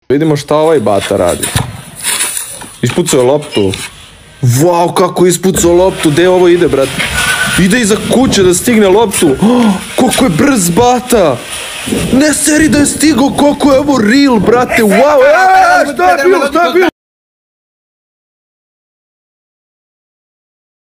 Vidimo šta ovaj bata radi. Ispucao je loptu. Wow, kako je ispucao loptu. Gde ovo ide, brate? Ide iza kuće da stigne loptu. Koliko je brz bata. Ne seri da je stigao. Koliko je ovo real, brate. Wow, šta je bilo?